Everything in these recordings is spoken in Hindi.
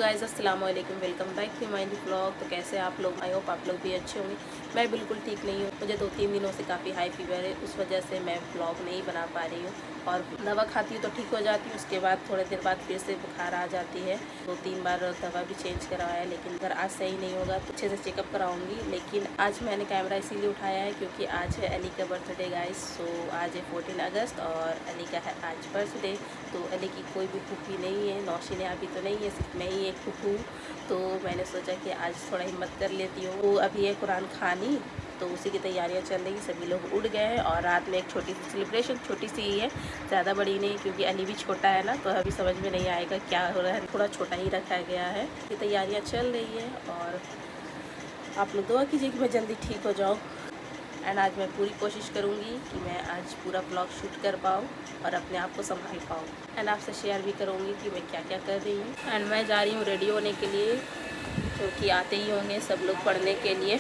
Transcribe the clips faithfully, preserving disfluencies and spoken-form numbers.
गाइस अस्सलाम वालेकुम, welcome back to my new blog. तो कैसे आप लोग? आई होप आप लोग भी अच्छे होंगे। मैं बिल्कुल ठीक नहीं हूँ। मुझे दो तीन दिनों से काफ़ी हाई फीवर है, उस वजह से मैं ब्लॉग नहीं बना पा रही हूँ। और दवा खाती हूँ तो ठीक हो जाती हूँ, उसके बाद थोड़ी देर बाद फिर से बुखार आ जाती है। दो तीन बार दवा भी चेंज करवाया, लेकिन अगर आज सही नहीं होगा तो अच्छे से चेकअप कराऊंगी। लेकिन आज मैंने कैमरा इसीलिए उठाया है क्योंकि आज है अली का बर्थडे गाइस। सो आज है फोर्टीन अगस्त और अली का है आज बर्थडे। तो अली की कोई भी फूफी नहीं है, नौशीन अभी तो नहीं है, सिर्फ मैं ही एक फूफू। तो मैंने सोचा कि आज थोड़ा हिम्मत कर लेती हूँ। तो अभी है कुरान खानी, तो उसी की तैयारियां चल रही। सभी लोग उड़ गए हैं और रात में एक छोटी सी सेलिब्रेशन, छोटी सी ही है, ज़्यादा बड़ी नहीं, क्योंकि अली भी छोटा है ना, तो अभी समझ में नहीं आएगा क्या हो रहा है। थोड़ा छोटा ही रखा गया है। ये तैयारियां चल रही है और आप लोग दुआ कीजिए कि मैं जल्दी ठीक हो जाऊँ। एंड आज मैं पूरी कोशिश करूँगी कि मैं आज पूरा ब्लॉग शूट कर पाऊँ और अपने आप को संभाल पाऊँ। एंड आपसे शेयर भी करूँगी कि मैं क्या क्या कर रही हूँ। एंड मैं जा रही हूँ रेडी होने के लिए, क्योंकि आते ही होंगे सब लोग पढ़ने के लिए।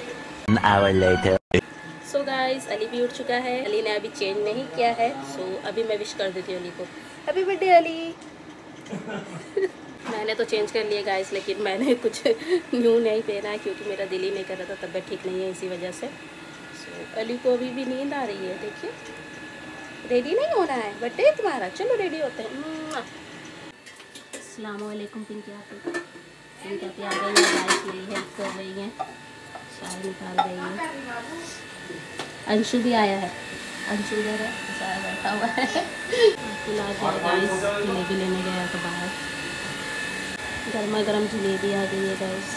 सो गाइस, अली भी उठ चुका है। अली ने अभी चेंज नहीं किया है, सो so, अभी मैं विश कर देती हूँ अली को। Happy birthday Ali. मैंने तो चेंज कर लिया गाइस, लेकिन मैंने कुछ न्यू नहीं पहना है क्योंकि मेरा दिल ही नहीं कर रहा था, तबीयत ठीक नहीं है इसी वजह से। सो so, अली को अभी भी नींद आ रही है। देखिए, रेडी नहीं होना है बर्थडे तुम्हारा, चलो रेडी होते हैं। अस्सलाम वालेकुम पिंकी आप पिंकी आप आ गई है गाइस, मेरी हेल्प कर रही हैं, चाय निकाल रही है। अंशु भी आया है, अंशु इधर है, सारा बैठा हुआ है। फिलहाल गाइस जलेबी लेने गया तो बाहर गर्मा गर्म जलेबी आ गई है गाइस।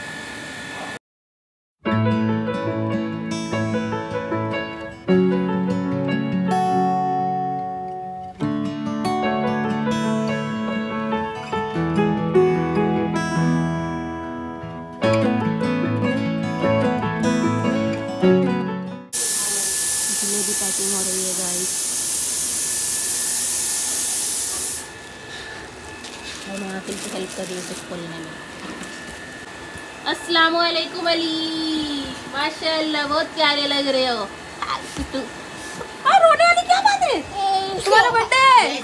पैकिंग हो रही है गाइस और मैं आखिर से हेल्प कर रही हूँ कुछ खोलने में। अस्सलाम वालेकुम अली, माशाल्लाह बहुत प्यारे लग रहे हो। और रोने वाली क्या बात है, तुम्हारा बर्थडे।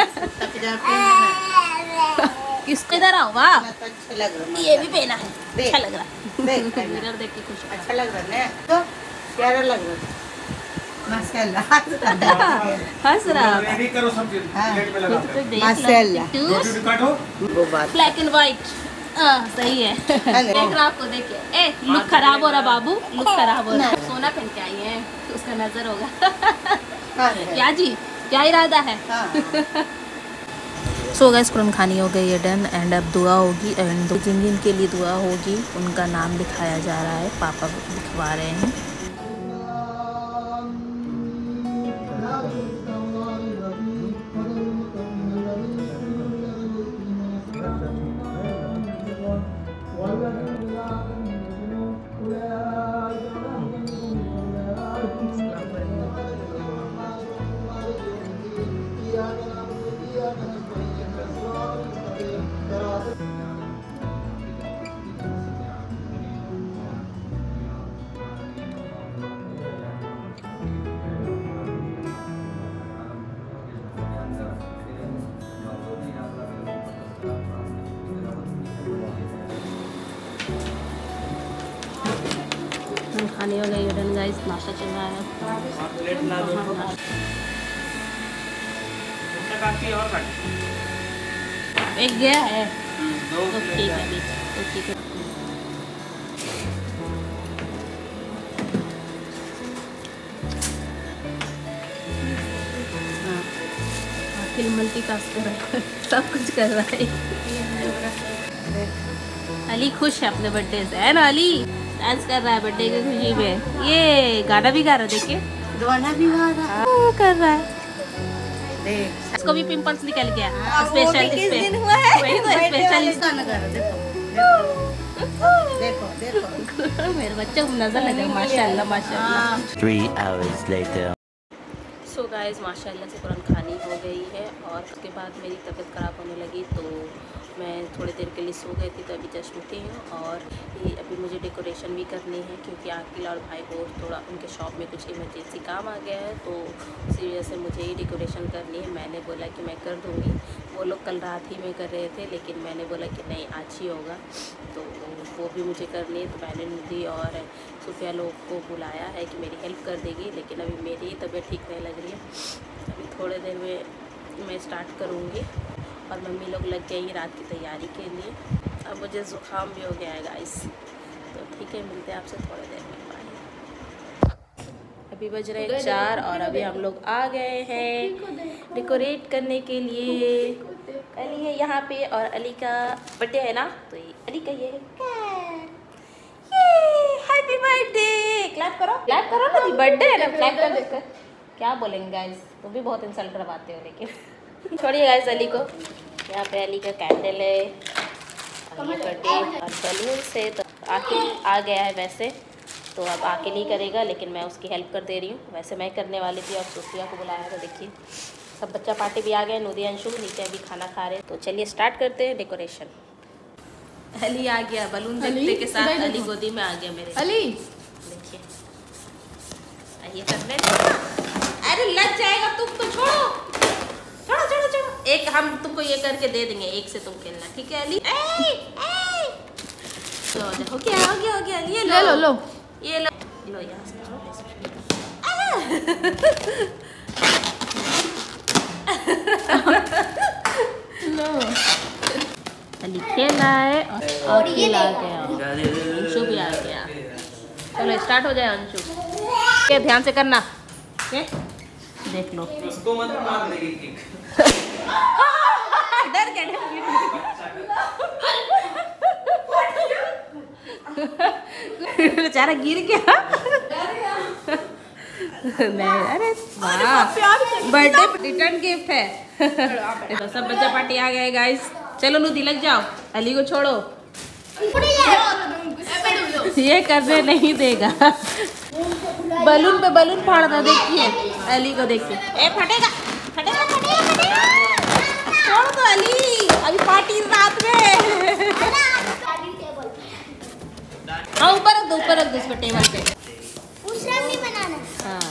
किसको इधर आओ, वाह ये भी पहना है, अच्छा लग रहा है। मिरर देख के खुश, अच्छा लग रहा है तो प्यारा लग रहा है। माशाल्लाह हंस रहा है, करो सब चीज माशाल्लाह। वो बात ब्लैक एंड व्हाइट सही है। देख रहा आपको, देखिए ए लुक खराब हो रहा बाबू, लुक खराब हो रहा। सोना पहन के आई है तो उसका नजर होगा। क्या जी, क्या इरादा है? सो गाइस कुरान खानी हो गई है डन। एंड अब दुआ होगी, एंड जिन जिन के लिए दुआ होगी उनका नाम लिखाया जा रहा है, पापा लिखवा रहे हैं। खाने हो गई डन गाइस, नाश्ता चल रहा है। एक गया है तो ठीक है अभी, तो ठीक है। फिर मल्टीटास्क कर रहा है, सब कुछ कर रहा है। अली खुश है अपने बर्थडे से, है ना अली? डांस कर रहा है बर्थडे की खुशी में, ये गाना भी गा रहा है, देखिए गाना भी गा रहा है, वो कर रहा है। देख इसको भी पिंपल्स निकल गया, स्पेशल किस दिन हुआ है, वही तो स्पेशल देखो देखो मेरे बच्चे को नजर लगे, माशाल्लाह माशाल्लाह। Three hours later. So guys माशाल्लाह से कुरान खानी हो गई है और उसके बाद मेरी तबीयत ख़राब होने लगी, तो मैं थोड़ी देर के लिए सो गई थी, तो अभी जस्ट उठी हूँ। और ये अभी मुझे डेकोरेशन भी करनी है, क्योंकि आकिल और भाई को थोड़ा उनके शॉप में कुछ इमरजेंसी काम आ गया है, तो इसी वजह से मुझे ही डेकोरेशन करनी है। मैंने बोला कि मैं कर दूँगी। वो लोग कल रात ही में कर रहे थे, लेकिन मैंने बोला कि नहीं आज ही होगा, तो वो भी मुझे करनी है। तो मैंने निधि और सुफिया लोग को बुलाया है कि मेरी हेल्प कर देगी, लेकिन अभी मेरी ही तबीयत ठीक नहीं लग रही है। अभी थोड़ी देर में मैं स्टार्ट करूँगी। और मम्मी लोग लग गई रात की तैयारी के लिए। अब मुझे ज़ुकाम भी हो गया है गाइस, तो ठीक है, मिलते हैं आपसे थोड़ी देर में। बाय। अभी बज रहे हैं चार और अभी हम लोग आ गए हैं डेकोरेट करने के लिए। अली है यहाँ पे और अली का बर्थडे है ना, तो ये अली का ये है। हैप्पी बर्थडे, क्लैप करो क्लैप करो ना, बर्थडे है ना, क्लैप कर देकर क्या बोलेंगे गाइस। तुम भी बहुत इंसल्ट करवाते हो, लेकिन छोड़िए गाइस। अली को यहाँ पे अली का कैंडल है और ये बर्थडे और बलून से। तो आकिल आ गया है वैसे, तो अब आकिल ही करेगा, लेकिन मैं उसकी हेल्प कर दे रही हूँ। वैसे मैं करने वाली थी और सुफिया को बुलाया था। देखिए सब बच्चा पार्टी भी आ गए, नूदी अंशु नीचे अभी खाना खा रहे हैं। तो चलिए स्टार्ट करते हैं डेकोरेशन। अली आ गया बलून देखते के साथ, अली गोदी में आ गया मेरे। अली देखिए ये करने, अरे लग जाएगा तुम तो, छोड़ो छोड़ो छोड़ो छोड़ो। एक हम तुमको ये करके दे देंगे, एक से तुम खेलना, ठीक है अली? ए, ए। तो हो गया हो गया हो गया, ये लो लो लो ये लो लो यहाँ से लो। अली खेला है और खेल आ गया, अंशु भी आ गया। चलो स्टार्ट हो जाए अंशु के, ध्यान से करना, ओके? देख लो उसको मत मार देगी किक। डर गया बेचारा गिर गया। नहीं अरे वाह, बर्थडे रिटर्न गिफ्ट है। तो सब बच्चा पार्टी आ गए गाइस। चलो नूदी लग जाओ, अली को छोड़ो, ये करने नहीं देगा। बलून पे बलून फाड़ना, देखिए अली को देखिए। ए फटेगा फटेगा फटेगा फटेगा, छोड़ दो अली, अभी पार्टी रात में। हाँ ऊपर रख दो, ऊपर रख दो उस पर टेबल पे। नहीं बनाना। हाँ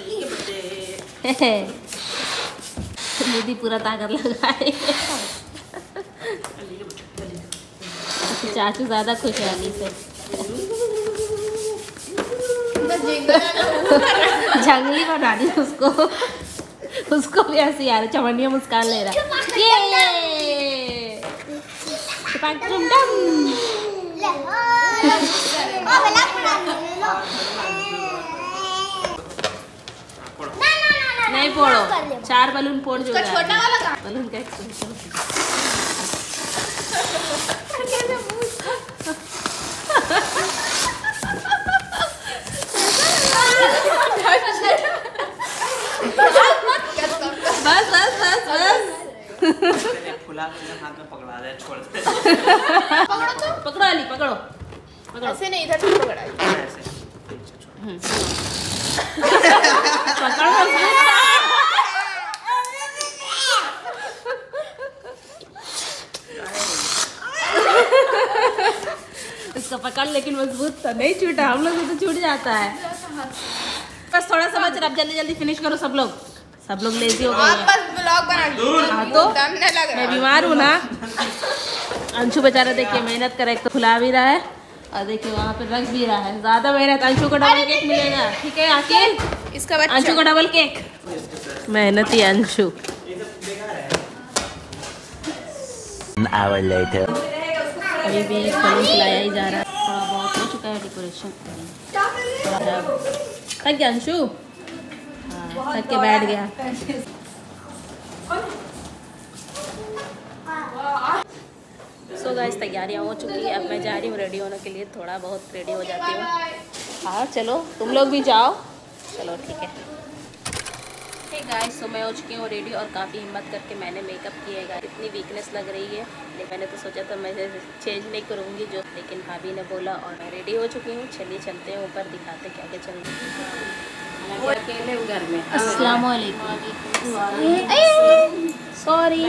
दीदी पूरा ताकत लगाए। चाचू ज्यादा खुश है अली से। जंगली बना दी उसको, उसको भी ऐसे यार चमनिया मुस्कान ले रहा। ये नहीं फोड़ो, चार बलून फोड़ जो छोटा वाला बलून का बस बस बस बस फुला हाथ में पकड़ा दे, छोड़ दे। पकड़ो तो पकड़ो अली, पकड़ो पकड़ो, ऐसे नहीं, इधर से पकड़ा ऐसे। पकड़ो इसका पकड़, लेकिन मजबूत था, नहीं छूटा। हम लोग तो छूट जाता है। बस थोड़ा सा बच रहा, अब जल्दी जल्दी फिनिश करो सब लोग। सब लोग लेजी हो गए हैं। बस ब्लॉग बना। हाँ तो मैं बीमार हूँ ना। अंशु बेचारा देखिए मेहनत करे, तो खुला भी रहा है और देखिए वहाँ पे रख भी रहा है। ज्यादा मेहनत, अंशु को डबल केक मिलेगा, ठीक है आकिल? इसका बच्चा अंशु को डबल केक, मेहनती अंशु। अभी भी बलून खिलाया ही जा रहा है, थोड़ा बहुत हो चुका है डेकोरेशन। थक गया अंशु? हाँ थक के बैठ गया। सो गाइस तैयारियाँ हो चुकी है, अब मैं जा रही हूँ रेडी होने के लिए। थोड़ा बहुत रेडी हो जाती हूँ। हाँ चलो तुम लोग भी जाओ। चलो ठीक है। हे गाइस, सो मैं हो चुकी हूँ रेडी और काफ़ी हिम्मत करके मैंने मेकअप किया है। इतनी वीकनेस लग रही है, लेकिन मैंने तो सोचा था मैं चेंज नहीं करूँगी जो, लेकिन भाभी ने बोला और मैं रेडी हो चुकी हूँ। चलिए चलते हैं ऊपर, दिखाते क्या क्या चल रहा है। अकेले घर में। अस्सलाम वालेकुम। सो सॉरी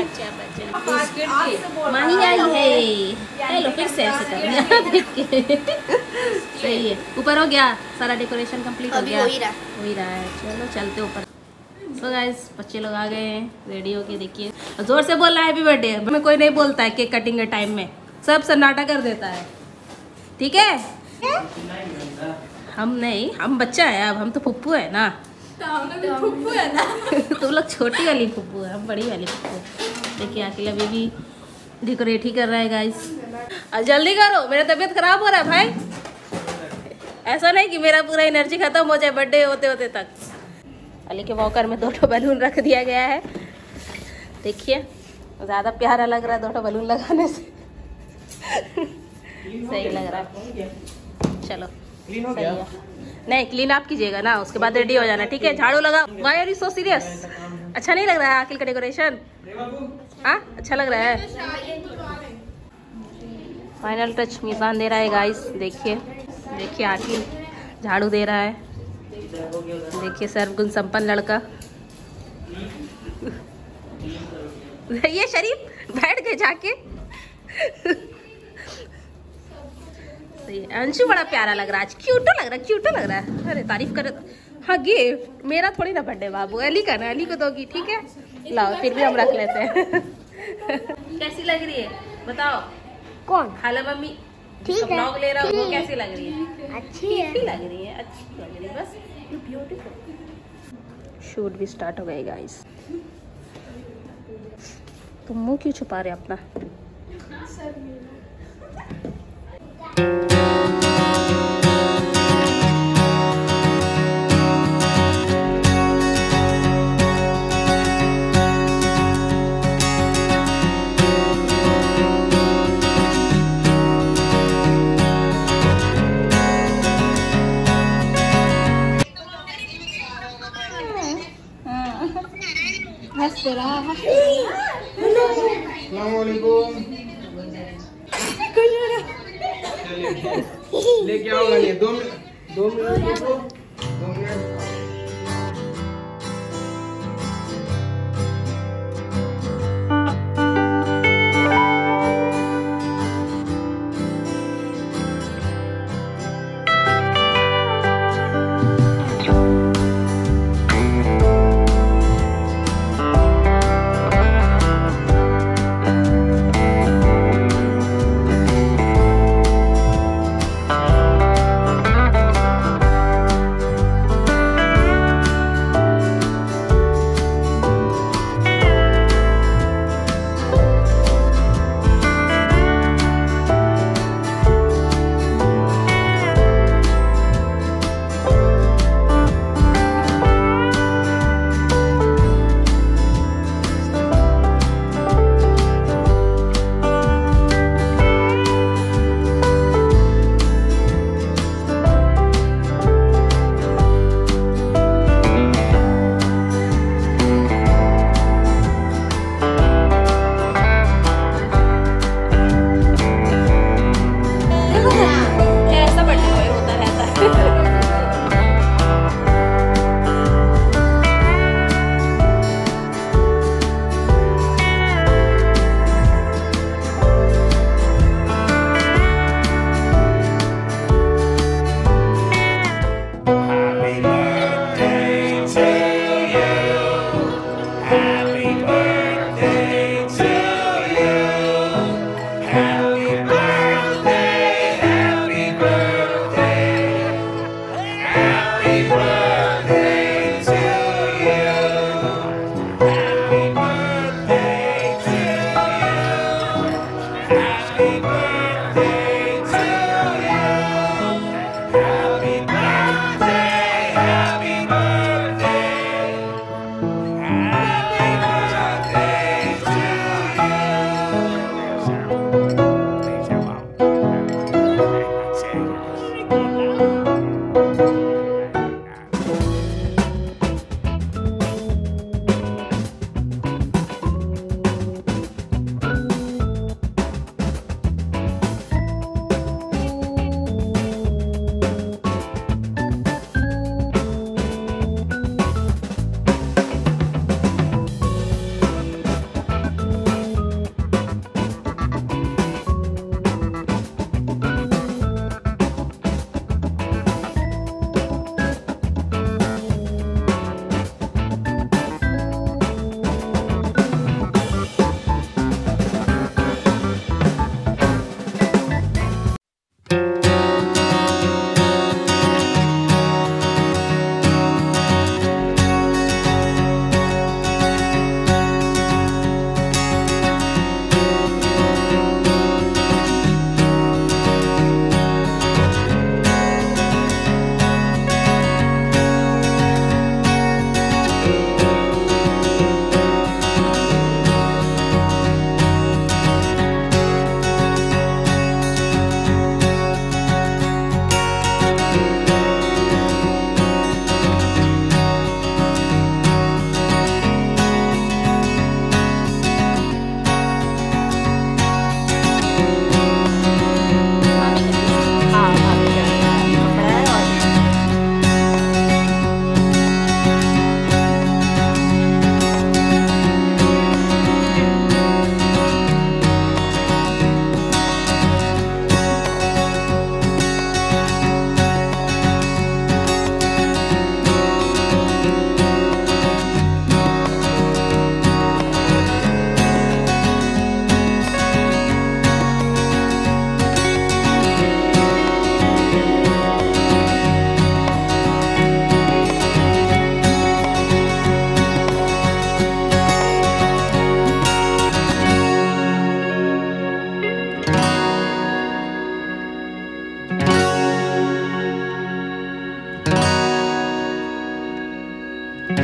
माही आई है। हेलो फिर से ऐसे करना देख के सही है। ऊपर हो गया सारा डेकोरेशन कंप्लीट हो गया, हो ही रहा हो ही रहा है। चलो चलते ऊपर। तो गाइस बच्चे लोग आ गए हैं रेडी होके, देखिए जोर से बोल रहा है हैप्पी बर्थडे। हमें कोई नहीं बोलता है केक कटिंग के टाइम में, सब सन्नाटा कर देता है। ठीक है हम नहीं, हम बच्चा है अब, हम तो फुप्पू है ना। फुप्पू है ना तुम लोग छोटी वाली फुप्पू है, हम बड़ी वाली फुप्पू। देखिए अकेला बेबी डेकोरेट ही कर रहा है गाइस। जल्दी करो मेरा तबीयत खराब हो रहा है भाई। ऐसा नहीं कि मेरा पूरा एनर्जी खत्म हो जाए बर्थडे होते होते तक। अली के वॉकर में दो ठो बैलून रख दिया गया है, देखिए ज़्यादा प्यारा लग रहा है दो ठो बैलून लगाने से सही लग रहा है। चलो सही है। नहीं क्लीन आप कीजिएगा ना, उसके बाद रेडी हो जाना ठीक है। झाड़ू लगा। Why are you so serious? अच्छा नहीं लग रहा है आकिल का डेकोरेशन? हाँ अच्छा लग रहा है। फाइनल टच मिजान दे रहा है गाइस। देखिए देखिए आकिल झाड़ू दे रहा है। देखिए सर्वगुण संपन्न लड़का ये शरीफ बैठ गए जाके सही है। अंशु बड़ा प्यारा लग रहा है आज, क्यूटो लग रहा है, क्यूटो लग रहा है। अरे तारीफ करे तो। हाँ गिफ्ट मेरा थोड़ी ना बर्थडे बाबू, अली का ना, अली को दोगी ठीक है। लाओ फिर भी हम रख लेते हैं कैसी लग रही है बताओ? कौन? खाला मम्मी ठीक है ब्लॉग ले रहा हूँ, वो कैसी लग रही है? अच्छी है लग रही है, अच्छी लग रही है बस। ब्यूटीफुल। शूट भी स्टार्ट हो गई गाइस। तुम मुंह क्यों छुपा रहे अपना? लेके आओगे नहीं दो मिनट दो मिनट दो मिनट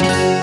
है।